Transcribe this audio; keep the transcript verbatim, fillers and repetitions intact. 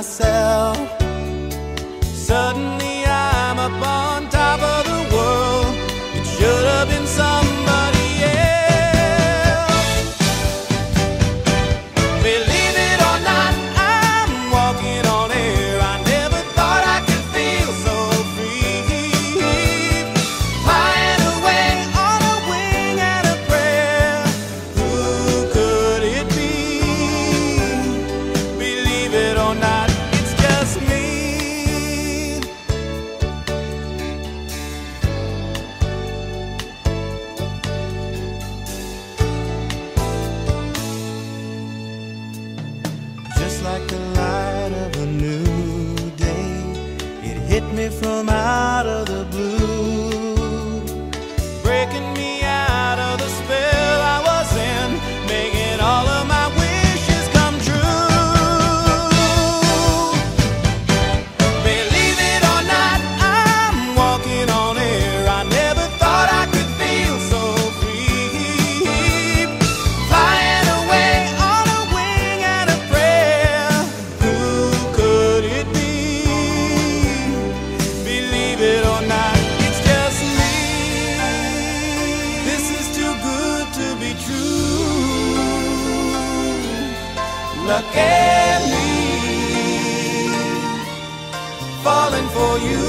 myself. Suddenly I'm up on top of the world. It should have been somebody else. Believe it or not, I'm walking on air. I never thought I could feel so free, flying away on a wing and a prayer. Who could it be? Believe it or not, it's just me. Just like the light of a new day, it hit me from out of the blue, breaking me out of the spell I was in, making all of my wishes come true. Believe it or not, I'm walking on air. I never thought I could feel so free, flying away on a wing and a prayer. Who could it be? Believe it or not, it's just me. This is too good to be true. Look at me, falling for you.